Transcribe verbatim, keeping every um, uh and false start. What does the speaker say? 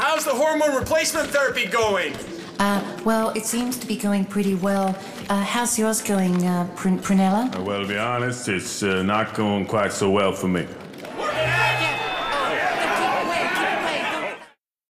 How's the hormone replacement therapy going? Uh, well, it seems to be going pretty well. Uh, how's yours going, uh, Pr- Prunella? Uh, well, to be honest, it's uh, not going quite so well for me.